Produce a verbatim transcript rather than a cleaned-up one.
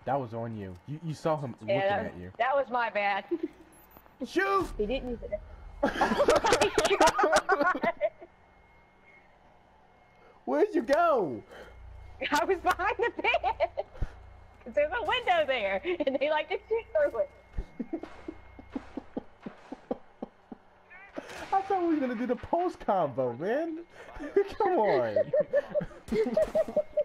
That was on you. You you saw him looking Yeah, that, at you. that was my bad. Shoot! He didn't use it. Where'd you go? I was behind the bed. Cause there's a window there, and they like to shoot through it. I thought we were gonna do the post combo, man. Come on.